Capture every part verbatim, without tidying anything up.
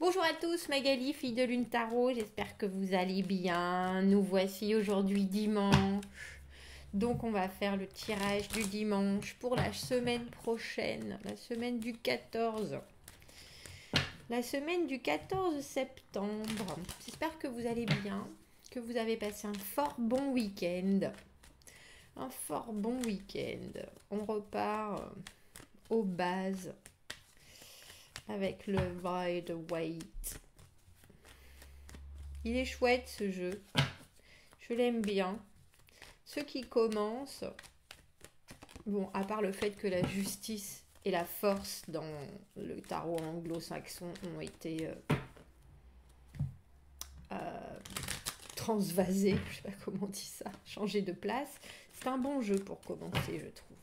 Bonjour à tous, Magali, fille de Lune Tarot, j'espère que vous allez bien. Nous voici aujourd'hui dimanche, donc on va faire le tirage du dimanche pour la semaine prochaine, la semaine du quatorze. La semaine du quatorze septembre. J'espère que vous allez bien, que vous avez passé un fort bon week-end. Un fort bon week-end. On repart aux bases avec le Rider Waite. Il est chouette ce jeu. Je l'aime bien. Ceux qui commencent, bon, à part le fait que la justice et la force dans le tarot anglo-saxon ont été euh, euh, transvasés, je sais pas comment on dit ça, changés de place. C'est un bon jeu pour commencer, je trouve.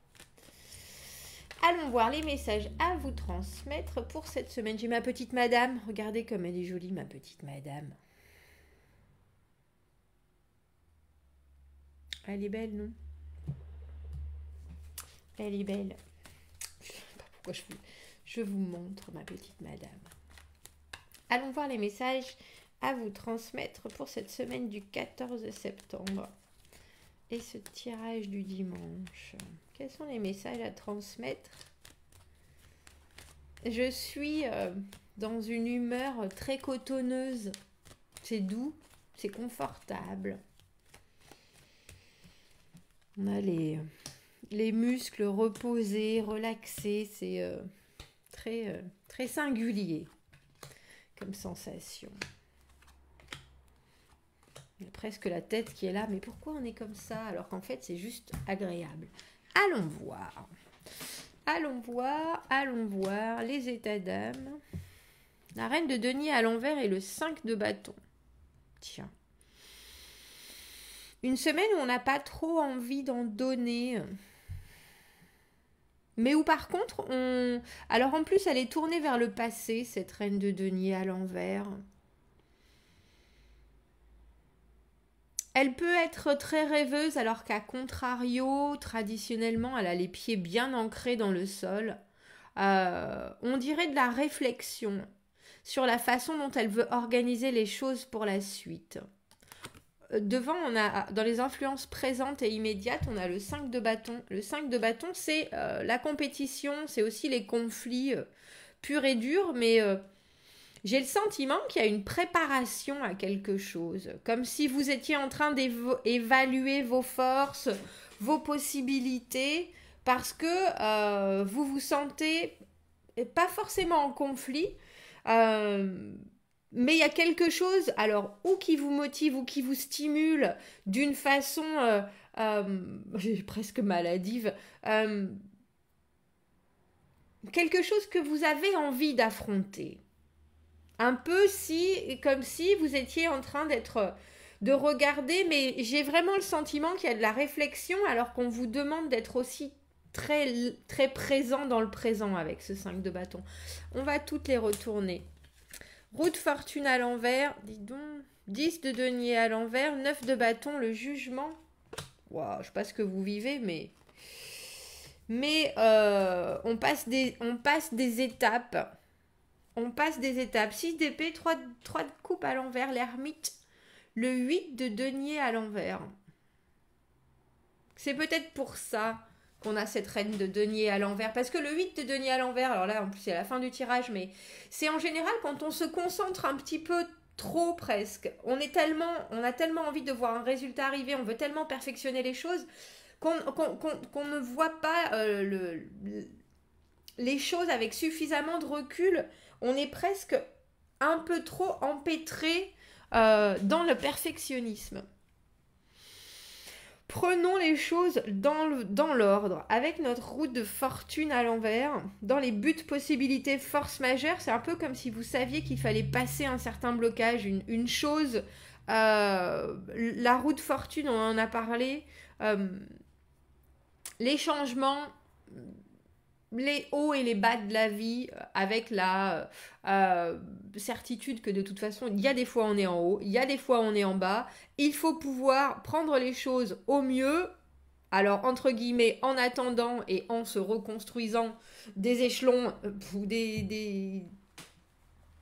Allons voir les messages à vous transmettre pour cette semaine. J'ai ma petite madame. Regardez comme elle est jolie, ma petite madame. Elle est belle, non? Elle est belle. Je ne sais pas pourquoi je vous, je vous montre ma petite madame. Allons voir les messages à vous transmettre pour cette semaine du quatorze septembre. Et ce tirage du dimanche. Quels sont les messages à transmettre? Je suis euh, dans une humeur très cotonneuse. C'est doux, c'est confortable. On a les, les muscles reposés, relaxés. C'est euh, très, euh, très singulier comme sensation. Il y a presque la tête qui est là. Mais pourquoi on est comme ça alors qu'en fait c'est juste agréable? Allons voir. Allons voir, allons voir les états d'âme. La reine de denier à l'envers et le cinq de bâton. Tiens. Une semaine où on n'a pas trop envie d'en donner. Mais où par contre, on... Alors en plus, elle est tournée vers le passé, cette reine de denier à l'envers. Elle peut être très rêveuse alors qu'à contrario, traditionnellement, elle a les pieds bien ancrés dans le sol. Euh, on dirait de la réflexion sur la façon dont elle veut organiser les choses pour la suite. Devant, on a, dans les influences présentes et immédiates, on a le cinq de bâton. Le cinq de bâton, c'est euh, la compétition, c'est aussi les conflits euh, purs et durs, mais... Euh, j'ai le sentiment qu'il y a une préparation à quelque chose, comme si vous étiez en train d'évaluer vos forces, vos possibilités, parce que euh, vous vous sentez pas forcément en conflit, euh, mais il y a quelque chose, alors, ou qui vous motive ou qui vous stimule d'une façon euh, euh, presque maladive, euh, quelque chose que vous avez envie d'affronter. Un peu si, comme si vous étiez en train d'être, de regarder, mais j'ai vraiment le sentiment qu'il y a de la réflexion alors qu'on vous demande d'être aussi très, très présent dans le présent avec ce cinq de bâton. On va toutes les retourner. Roue de fortune à l'envers, dis donc, dix de denier à l'envers, neuf de bâton, le jugement. Wow, je ne sais pas ce que vous vivez, mais... Mais euh, on, passe des, on passe des étapes. On passe des étapes. six d'épée, trois, trois de coupe à l'envers, l'ermite. Le huit de denier à l'envers. C'est peut-être pour ça qu'on a cette reine de denier à l'envers. Parce que le huit de denier à l'envers, alors là, en plus, c'est la fin du tirage, mais c'est en général quand on se concentre un petit peu trop presque. On, est tellement, on a tellement envie de voir un résultat arriver, on veut tellement perfectionner les choses qu'on qu'on, qu'on, qu'on ne voit pas euh, le, le, les choses avec suffisamment de recul. On est presque un peu trop empêtré euh, dans le perfectionnisme. Prenons les choses dans, le, dans l'ordre. Avec notre route de fortune à l'envers, dans les buts, possibilités, force majeure, c'est un peu comme si vous saviez qu'il fallait passer un certain blocage, une, une chose. Euh, la route de fortune, on en a parlé. Euh, les changements... les hauts et les bas de la vie, avec la euh, certitude que de toute façon, il y a des fois on est en haut, il y a des fois on est en bas. Il faut pouvoir prendre les choses au mieux, alors entre guillemets, en attendant et en se reconstruisant des échelons ou des, des,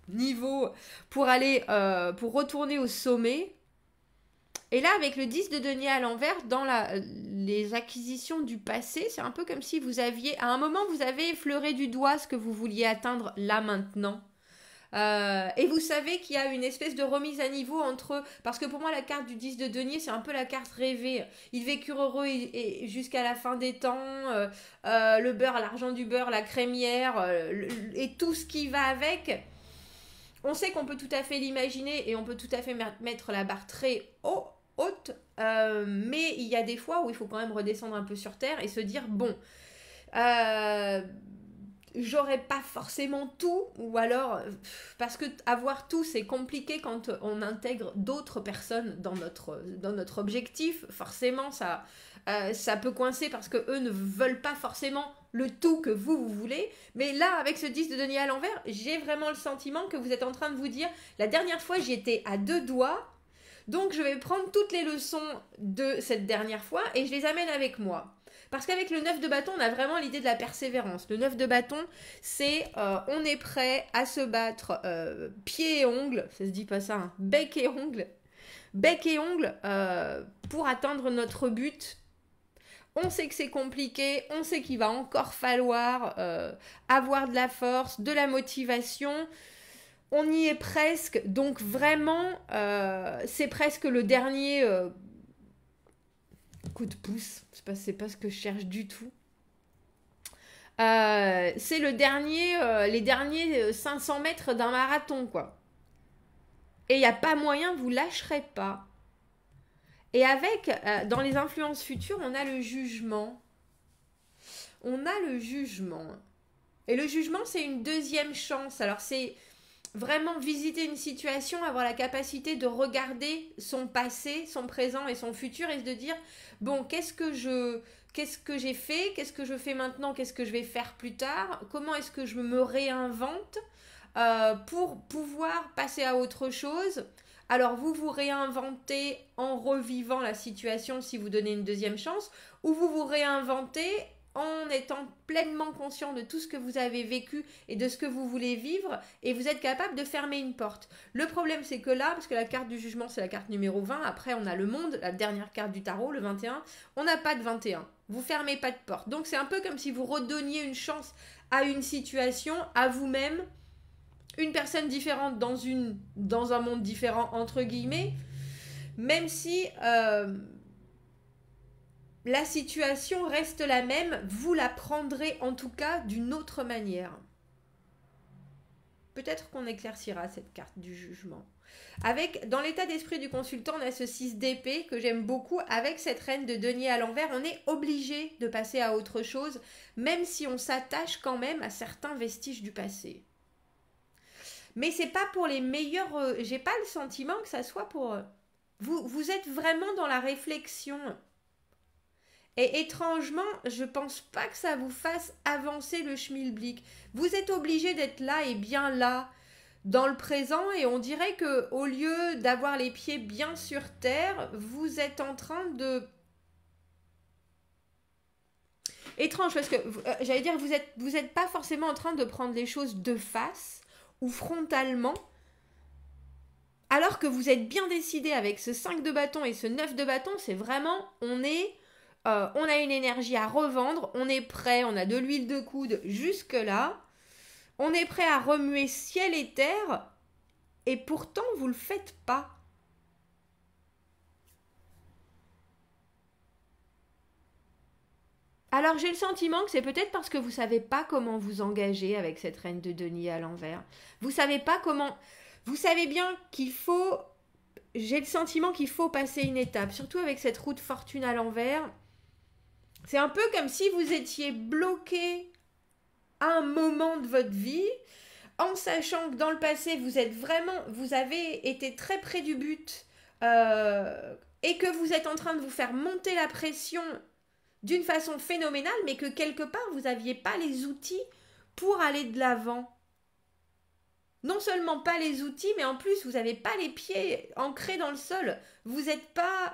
niveau pour aller, euh, pour retourner au sommet. Et là, avec le dix de denier à l'envers, dans la, les acquisitions du passé, c'est un peu comme si vous aviez, à un moment, vous avez effleuré du doigt ce que vous vouliez atteindre là maintenant. Euh, et vous savez qu'il y a une espèce de remise à niveau entre... Parce que pour moi, la carte du dix de denier, c'est un peu la carte rêvée. Ils vécurent heureux et, et jusqu'à la fin des temps. Euh, euh, le beurre, l'argent du beurre, la crémière, euh, le, et tout ce qui va avec. On sait qu'on peut tout à fait l'imaginer et on peut tout à fait mettre la barre très haut, haute. Euh, mais il y a des fois où il faut quand même redescendre un peu sur terre et se dire, bon... Euh, j'aurais pas forcément tout, ou alors parce que avoir tout c'est compliqué quand on intègre d'autres personnes dans notre, dans notre objectif, forcément ça, euh, ça peut coincer parce que eux ne veulent pas forcément le tout que vous vous voulez, mais là avec ce dix de denier à l'envers, j'ai vraiment le sentiment que vous êtes en train de vous dire, la dernière fois j'y étais à deux doigts, donc je vais prendre toutes les leçons de cette dernière fois et je les amène avec moi. Parce qu'avec le neuf de bâton, on a vraiment l'idée de la persévérance. Le neuf de bâton, c'est euh, on est prêt à se battre euh, pied et ongles, ça se dit pas ça, hein, bec et ongles, bec et ongles euh, pour atteindre notre but. On sait que c'est compliqué, on sait qu'il va encore falloir euh, avoir de la force, de la motivation. On y est presque, donc vraiment, euh, c'est presque le dernier... Euh, coup de pouce, c'est pas, c'est pas ce que je cherche du tout. Euh, c'est le dernier, euh, les derniers cinq cents mètres d'un marathon, quoi. Et il n'y a pas moyen, vous lâcherez pas. Et avec, euh, dans les influences futures, on a le jugement. On a le jugement. Et le jugement, c'est une deuxième chance. Alors, c'est vraiment visiter une situation, avoir la capacité de regarder son passé, son présent et son futur et de dire, bon, qu'est-ce que je... Qu'est-ce que j'ai fait? Qu'est-ce que je fais maintenant? Qu'est-ce que je vais faire plus tard? Comment est-ce que je me réinvente euh, pour pouvoir passer à autre chose? Alors, vous vous réinventez en revivant la situation si vous donnez une deuxième chance, ou vous vous réinventez en étant pleinement conscient de tout ce que vous avez vécu et de ce que vous voulez vivre, et vous êtes capable de fermer une porte. Le problème, c'est que là, parce que la carte du jugement, c'est la carte numéro vingt, après on a le monde, la dernière carte du tarot, le vingt et un, on n'a pas de vingt et un. Vous fermez pas de porte. Donc c'est un peu comme si vous redonniez une chance à une situation, à vous-même, une personne différente dans, une, dans un monde différent, entre guillemets, même si... Euh, la situation reste la même, vous la prendrez en tout cas d'une autre manière. Peut-être qu'on éclaircira cette carte du jugement. Avec, dans l'état d'esprit du consultant, on a ce six d'épée que j'aime beaucoup. Avec cette reine de denier à l'envers, on est obligé de passer à autre chose, même si on s'attache quand même à certains vestiges du passé. Mais c'est pas pour les meilleurs... Euh, j'ai pas le sentiment que ça soit pour... Euh, vous, vous êtes vraiment dans la réflexion. Et étrangement, je pense pas que ça vous fasse avancer le schmilblick. Vous êtes obligé d'être là et bien là, dans le présent, et on dirait que au lieu d'avoir les pieds bien sur terre, vous êtes en train de... Étrange, parce que, euh, j'allais dire, vous êtes, vous êtes pas forcément en train de prendre les choses de face ou frontalement, alors que vous êtes bien décidé avec ce cinq de bâton et ce neuf de bâton, c'est vraiment, on est... Euh, on a une énergie à revendre, on est prêt, on a de l'huile de coude jusque-là, on est prêt à remuer ciel et terre, et pourtant vous ne le faites pas. Alors j'ai le sentiment que c'est peut-être parce que vous ne savez pas comment vous engager avec cette reine de denier à l'envers. Vous savez pas comment... Vous savez bien qu'il faut... J'ai le sentiment qu'il faut passer une étape, surtout avec cette roue de fortune à l'envers. C'est un peu comme si vous étiez bloqué à un moment de votre vie, en sachant que dans le passé, vous êtes vraiment, vous avez été très près du but, euh, et que vous êtes en train de vous faire monter la pression d'une façon phénoménale, mais que quelque part, vous n'aviez pas les outils pour aller de l'avant. Non seulement pas les outils, mais en plus, vous n'avez pas les pieds ancrés dans le sol. Vous n'êtes pas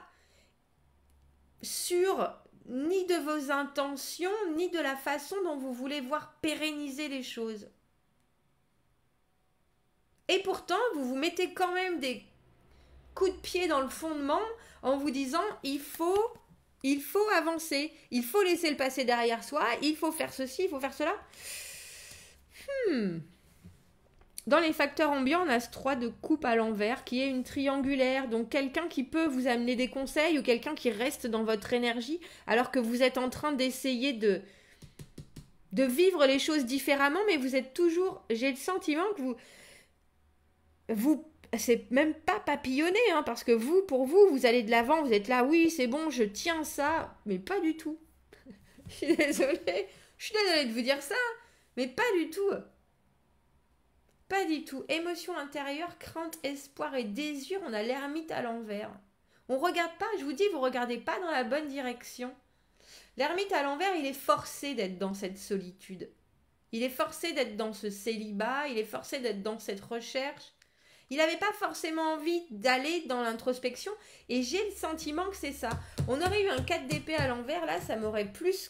sûr ni de vos intentions, ni de la façon dont vous voulez voir pérenniser les choses. Et pourtant, vous vous mettez quand même des coups de pied dans le fondement en vous disant il faut, il faut avancer, il faut laisser le passé derrière soi, il faut faire ceci, il faut faire cela. Hmm. Dans les facteurs ambiants, on a ce trois de coupe à l'envers qui est une triangulaire. Donc quelqu'un qui peut vous amener des conseils ou quelqu'un qui reste dans votre énergie alors que vous êtes en train d'essayer de, de vivre les choses différemment, mais vous êtes toujours... J'ai le sentiment que vous... vous c'est même pas papillonné, hein, parce que vous, pour vous, vous allez de l'avant, vous êtes là, oui, c'est bon, je tiens ça, mais pas du tout. Je suis désolée, je suis désolée de vous dire ça, mais pas du tout. Pas du tout. Émotion intérieure, crainte, espoir et désir, on a l'ermite à l'envers. On regarde pas, je vous dis, vous regardez pas dans la bonne direction. L'ermite à l'envers, il est forcé d'être dans cette solitude. Il est forcé d'être dans ce célibat, il est forcé d'être dans cette recherche. Il n'avait pas forcément envie d'aller dans l'introspection et j'ai le sentiment que c'est ça. On aurait eu un quatre d'épée à l'envers, là, ça m'aurait plus...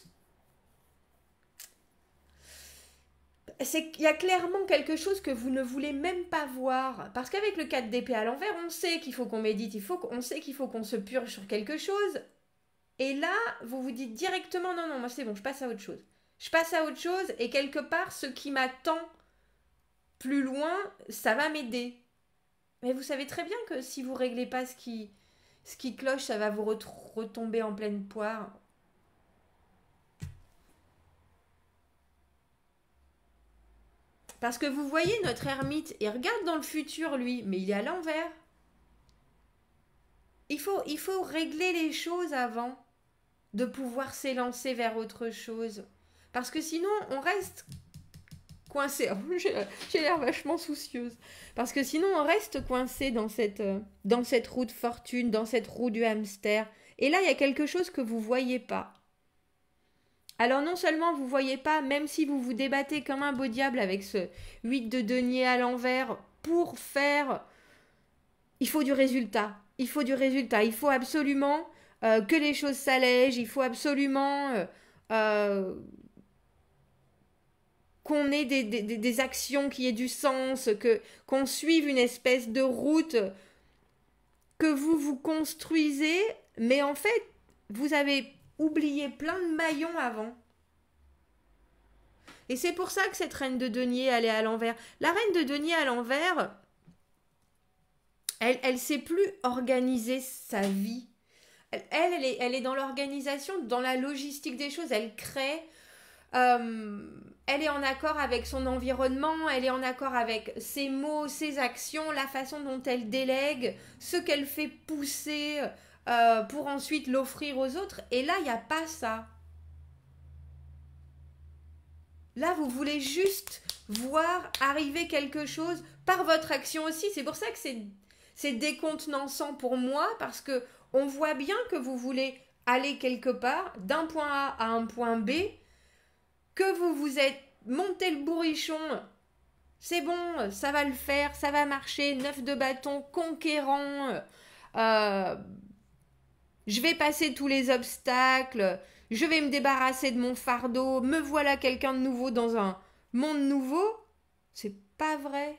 C'est qu'il y a clairement quelque chose que vous ne voulez même pas voir. Parce qu'avec le quatre d'épée à l'envers, on sait qu'il faut qu'on médite, il faut qu'on sait qu'il faut qu'on se purge sur quelque chose. Et là, vous vous dites directement, non, non, moi c'est bon, je passe à autre chose. Je passe à autre chose et quelque part, ce qui m'attend plus loin, ça va m'aider. Mais vous savez très bien que si vous ne réglez pas ce qui, ce qui cloche, ça va vous retomber en pleine poire. Parce que vous voyez notre ermite, il regarde dans le futur, lui, mais il est à l'envers. Il faut, il faut régler les choses avant de pouvoir s'élancer vers autre chose. Parce que sinon, on reste coincé. J'ai l'air vachement soucieuse. Parce que sinon, on reste coincé dans cette, dans cette roue de fortune, dans cette roue du hamster. Et là, il y a quelque chose que vous ne voyez pas. Alors non seulement vous ne voyez pas, même si vous vous débattez comme un beau diable avec ce huit de denier à l'envers pour faire... Il faut du résultat. Il faut du résultat. Il faut absolument euh, que les choses s'allègent. Il faut absolument euh, euh, qu'on ait des, des, des actions qui aient du sens, que, qu'on suive une espèce de route que vous vous construisez. Mais en fait, vous avez... oubliez plein de maillons avant. Et c'est pour ça que cette reine de denier, elle est à l'envers. La reine de denier à l'envers, elle elle sait plus organiser sa vie. Elle, elle, elle, est, elle est dans l'organisation, dans la logistique des choses. Elle crée. Euh, elle est en accord avec son environnement. Elle est en accord avec ses mots, ses actions, la façon dont elle délègue, ce qu'elle fait pousser... Euh, pour ensuite l'offrir aux autres. Et là, il n'y a pas ça. Là, vous voulez juste voir arriver quelque chose par votre action aussi. C'est pour ça que c'est, c'est décontenançant pour moi, parce que on voit bien que vous voulez aller quelque part, d'un point A à un point B, que vous vous êtes monté le bourrichon. C'est bon, ça va le faire, ça va marcher. Neuf de bâton, conquérant... Euh, Je vais passer tous les obstacles, je vais me débarrasser de mon fardeau, me voilà quelqu'un de nouveau dans un monde nouveau. C'est pas vrai.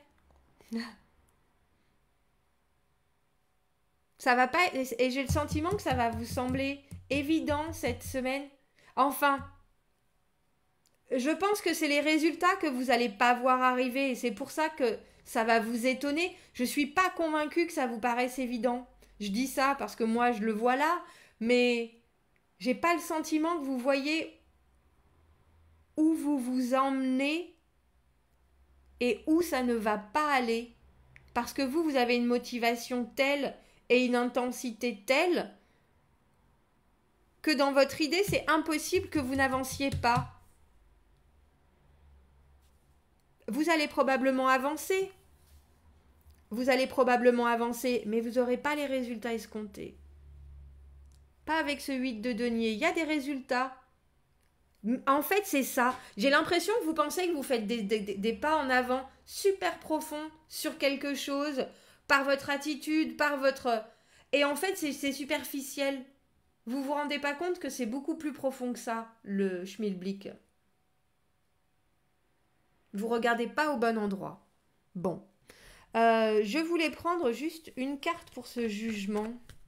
Ça va pas, et j'ai le sentiment que ça va vous sembler évident cette semaine. Enfin, je pense que c'est les résultats que vous n'allez pas voir arriver et c'est pour ça que ça va vous étonner. Je suis pas convaincue que ça vous paraisse évident. Je dis ça parce que moi je le vois là, mais j'ai pas le sentiment que vous voyez où vous vous emmenez et où ça ne va pas aller. Parce que vous, vous avez une motivation telle et une intensité telle que dans votre idée, c'est impossible que vous n'avanciez pas. Vous allez probablement avancer. Vous allez probablement avancer, mais vous n'aurez pas les résultats escomptés. Pas avec ce huit de denier. Il y a des résultats. En fait, c'est ça. J'ai l'impression que vous pensez que vous faites des, des, des pas en avant super profonds sur quelque chose, par votre attitude, par votre... Et en fait, c'est, c'est superficiel. Vous vous rendez pas compte que c'est beaucoup plus profond que ça, le schmilblick. Vous regardez pas au bon endroit. Bon. Euh, je voulais prendre juste une carte pour ce jugement.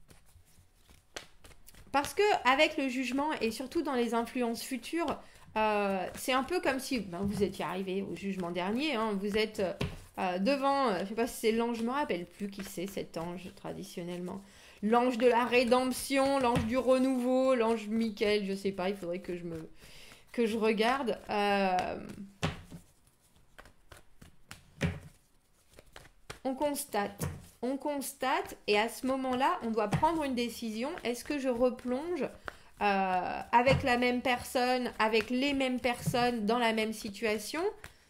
Parce que avec le jugement, et surtout dans les influences futures, euh, c'est un peu comme si ben, vous étiez arrivé au jugement dernier. Hein, vous êtes euh, devant, euh, je ne sais pas si c'est l'ange, je ne me rappelle plus qui c'est cet ange traditionnellement. L'ange de la rédemption, l'ange du renouveau, l'ange Michael, je ne sais pas, il faudrait que je me que je regarde. Euh, on constate. On constate et à ce moment-là, on doit prendre une décision. Est-ce que je replonge euh, avec la même personne, avec les mêmes personnes, dans la même situation?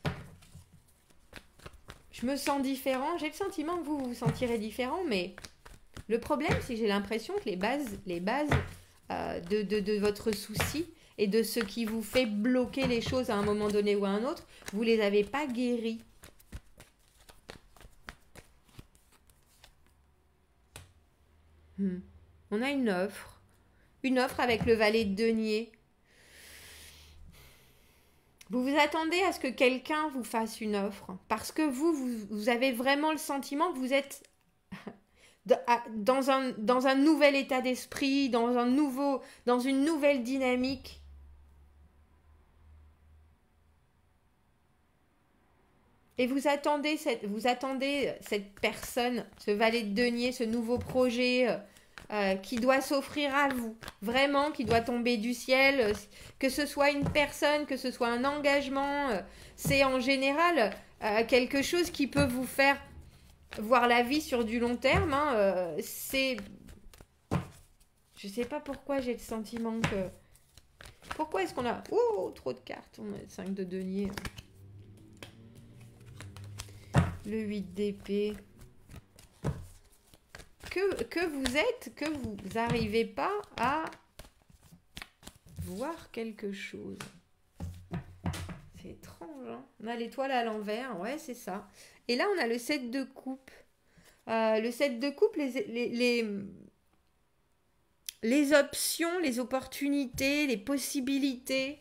Je me sens différent. J'ai le sentiment que vous vous sentirez différent, mais le problème, c'est que j'ai l'impression que les bases, les bases euh, de, de, de votre souci et de ce qui vous fait bloquer les choses à un moment donné ou à un autre, vous ne les avez pas guéries. Hmm. On a une offre. Une offre avec le valet de denier. Vous vous attendez à ce que quelqu'un vous fasse une offre. Parce que vous, vous, vous avez vraiment le sentiment que vous êtes dans un, dans un nouvel état d'esprit, dans, un nouveau, dans une nouvelle dynamique. Et vous attendez cette, vous attendez cette personne, ce valet de denier, ce nouveau projet euh, qui doit s'offrir à vous. Vraiment, qui doit tomber du ciel. Euh, que ce soit une personne, que ce soit un engagement. Euh, c'est en général euh, quelque chose qui peut vous faire voir la vie sur du long terme. Hein, euh, c'est... Je sais pas pourquoi j'ai le sentiment que... Pourquoi est-ce qu'on a... Oh, trop de cartes. On a cinq de denier. Le huit d'épée. Que, que vous êtes, que vous n'arrivez pas à voir quelque chose. C'est étrange, hein. On a l'étoile à l'envers, ouais, c'est ça. Et là, on a le sept de coupe. Euh, le sept de coupe, les, les, les, les options, les opportunités, les possibilités.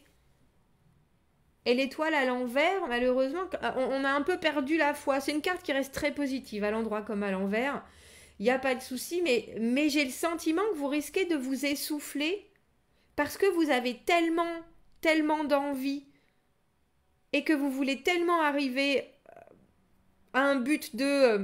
Et l'étoile à l'envers, malheureusement, on a un peu perdu la foi. C'est une carte qui reste très positive, à l'endroit comme à l'envers. Il n'y a pas de souci, mais, mais j'ai le sentiment que vous risquez de vous essouffler parce que vous avez tellement, tellement d'envie et que vous voulez tellement arriver à un but de,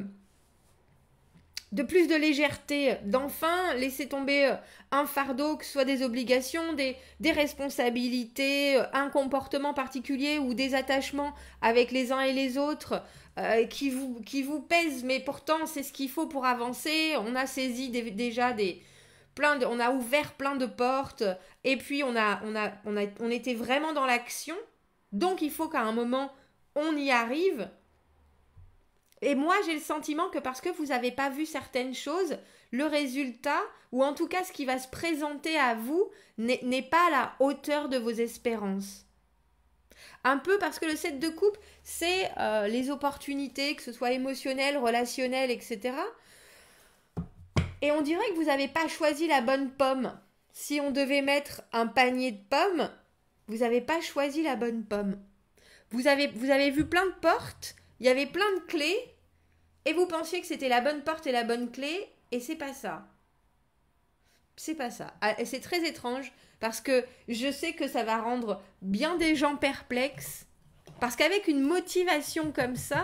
de plus de légèreté, d'enfin laisser tomber un fardeau, que ce soit des obligations, des, des responsabilités, un comportement particulier ou des attachements avec les uns et les autres euh, qui, vous, qui vous pèsent, mais pourtant c'est ce qu'il faut pour avancer. On a saisi des, déjà des... Plein de, on a ouvert plein de portes et puis on, a, on, a, on, a, on était vraiment dans l'action. Donc il faut qu'à un moment, on y arrive. Et moi, j'ai le sentiment que parce que vous n'avez pas vu certaines choses, le résultat, ou en tout cas ce qui va se présenter à vous, n'est pas à la hauteur de vos espérances. Un peu parce que le sept de coupe, c'est euh, les opportunités, que ce soit émotionnelles, relationnelles, et cetera. Et on dirait que vous n'avez pas choisi la bonne pomme. Si on devait mettre un panier de pommes, vous n'avez pas choisi la bonne pomme. Vous avez, vous avez vu plein de portes, il y avait plein de clés, et vous pensiez que c'était la bonne porte et la bonne clé, et c'est pas ça. C'est pas ça. Et c'est très étrange, parce que je sais que ça va rendre bien des gens perplexes, parce qu'avec une motivation comme ça,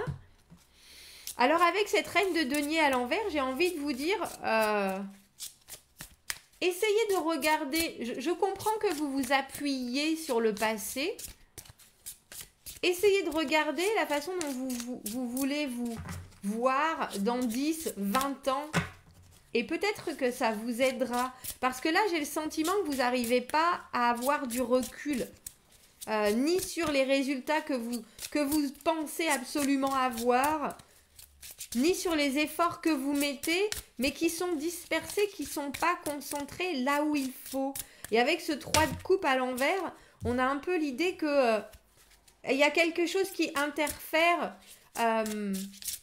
alors avec cette reine de denier à l'envers, j'ai envie de vous dire, euh, essayez de regarder, je, je comprends que vous vous appuyiez sur le passé, essayez de regarder la façon dont vous, vous, vous voulez vous voir dans dix, vingt ans. Et peut-être que ça vous aidera. Parce que là, j'ai le sentiment que vous n'arrivez pas à avoir du recul. Euh, ni sur les résultats que vous, que vous pensez absolument avoir, ni sur les efforts que vous mettez, mais qui sont dispersés, qui ne sont pas concentrés là où il faut. Et avec ce trois de coupe à l'envers, on a un peu l'idée que euh, il y a quelque chose qui interfère. Euh,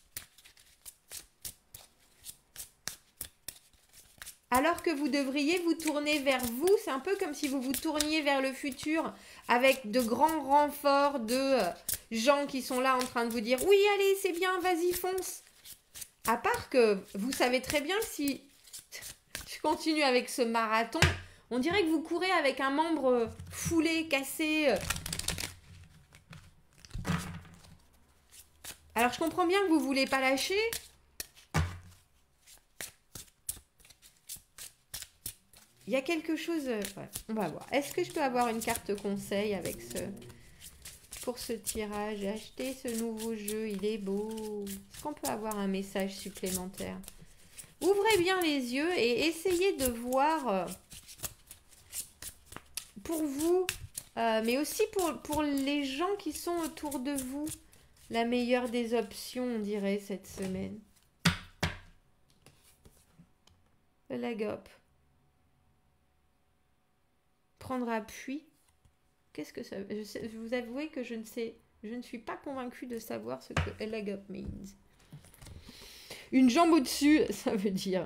alors que vous devriez vous tourner vers vous. C'est un peu comme si vous vous tourniez vers le futur avec de grands renforts de euh, gens qui sont là en train de vous dire « Oui, allez, c'est bien, vas-y, fonce !» À part que vous savez très bien que si je continue avec ce marathon, on dirait que vous courez avec un membre foulé, cassé. Alors je comprends bien que vous ne voulez pas lâcher. Il y a quelque chose... Ouais, on va voir. Est-ce que je peux avoir une carte conseil avec ce... Pour ce tirage, j'ai acheté ce nouveau jeu, il est beau. Est-ce qu'on peut avoir un message supplémentaire? Ouvrez bien les yeux et essayez de voir euh, pour vous, euh, mais aussi pour, pour les gens qui sont autour de vous, la meilleure des options, on dirait, cette semaine. Le leg up. Prendre appui. Qu'est-ce que ça veut dire? Je, je vous avouer que je ne sais, je ne suis pas convaincue de savoir ce que leg up means. Une jambe au-dessus, ça veut dire.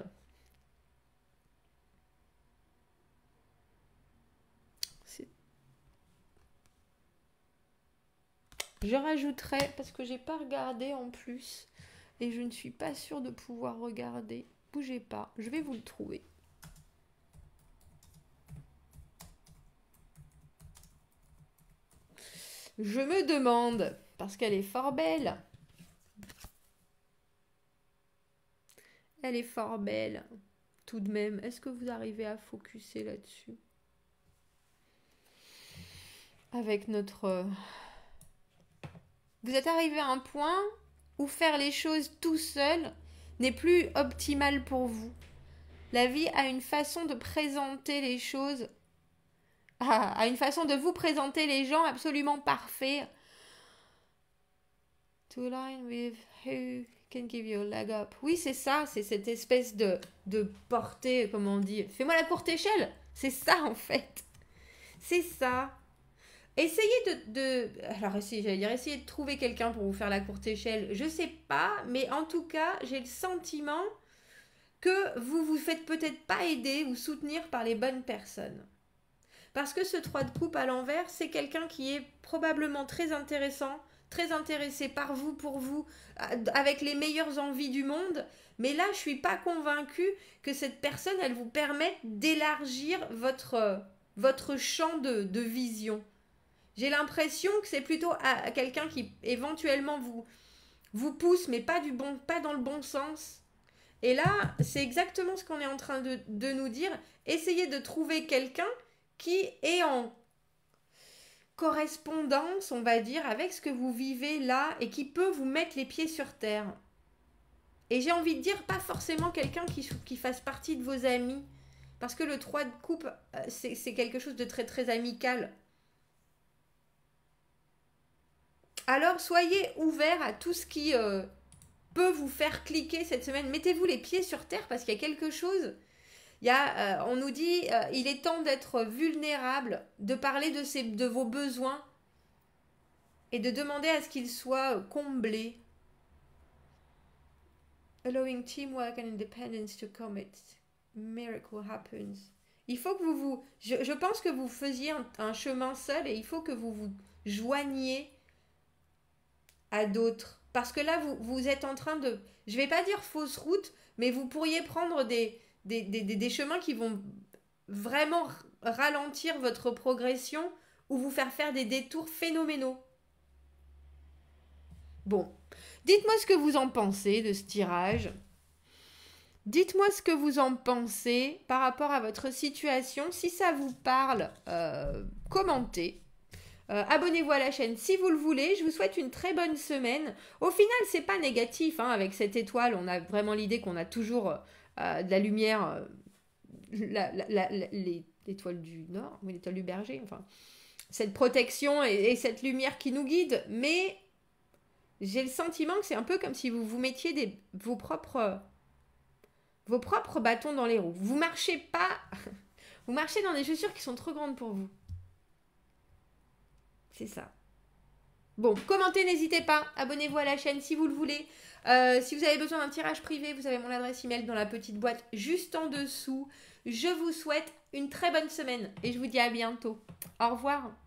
Je rajouterai, parce que j'ai pas regardé en plus, et je ne suis pas sûre de pouvoir regarder. Bougez pas, je vais vous le trouver. Je me demande, parce qu'elle est fort belle. Elle est fort belle, tout de même. Est-ce que vous arrivez à focuser là-dessus? Avec notre... Vous êtes arrivé à un point où faire les choses tout seul n'est plus optimal pour vous. La vie a une façon de présenter les choses, a une façon de vous présenter les gens absolument parfaits. To line with who can give you a leg up. Oui, c'est ça, c'est cette espèce de, de portée, comment on dit, fais-moi la courte échelle. C'est ça en fait. C'est ça. Essayez de, de... Alors, essayez, j'allais dire, essayez de trouver quelqu'un pour vous faire la courte échelle. Je sais pas, mais en tout cas, j'ai le sentiment que vous vous faites peut-être pas aider ou soutenir par les bonnes personnes. Parce que ce trois de coupe à l'envers, c'est quelqu'un qui est probablement très intéressant, très intéressé par vous, pour vous, avec les meilleures envies du monde. Mais là, je suis pas convaincue que cette personne, elle vous permette d'élargir votre, votre champ de, de vision. J'ai l'impression que c'est plutôt à, à quelqu'un qui éventuellement vous, vous pousse, mais pas, du bon, pas dans le bon sens. Et là, c'est exactement ce qu'on est en train de, de nous dire. Essayez de trouver quelqu'un qui est en correspondance, on va dire, avec ce que vous vivez là et qui peut vous mettre les pieds sur terre. Et j'ai envie de dire, pas forcément quelqu'un qui, qui fasse partie de vos amis. Parce que le trois de coupe, c'est, c'est quelque chose de très très amical. Alors, soyez ouverts à tout ce qui euh, peut vous faire cliquer cette semaine. Mettez-vous les pieds sur terre parce qu'il y a quelque chose. Il y a, euh, on nous dit, euh, il est temps d'être vulnérable, de parler de, ses, de vos besoins et de demander à ce qu'ils soient comblés. Allowing teamwork and independence to commit. Miracle happens. Il faut que vous vous... Je, je pense que vous faisiez un, un chemin seul et il faut que vous vous joigniez à d'autres. Parce que là, vous, vous êtes en train de... Je ne vais pas dire fausse route, mais vous pourriez prendre des, des, des, des, des chemins qui vont vraiment ralentir votre progression ou vous faire faire des détours phénoménaux. Bon, dites-moi ce que vous en pensez de ce tirage. Dites-moi ce que vous en pensez par rapport à votre situation. Si ça vous parle, euh, commentez. Euh, abonnez-vous à la chaîne si vous le voulez. Je vous souhaite une très bonne semaine. Au final, c'est pas négatif. Hein, avec cette étoile, on a vraiment l'idée qu'on a toujours euh, de la lumière. Euh, la, la, la, la, les, l'étoile du Nord, oui, l'étoile du Berger. Enfin, cette protection et, et cette lumière qui nous guide. Mais j'ai le sentiment que c'est un peu comme si vous vous mettiez des, vos propres... vos propres bâtons dans les roues. Vous marchez pas... vous marchez dans des chaussures qui sont trop grandes pour vous. C'est ça. Bon, commentez, n'hésitez pas. Abonnez-vous à la chaîne si vous le voulez. Euh, si vous avez besoin d'un tirage privé, vous avez mon adresse email dans la petite boîte juste en dessous. Je vous souhaite une très bonne semaine et je vous dis à bientôt. Au revoir.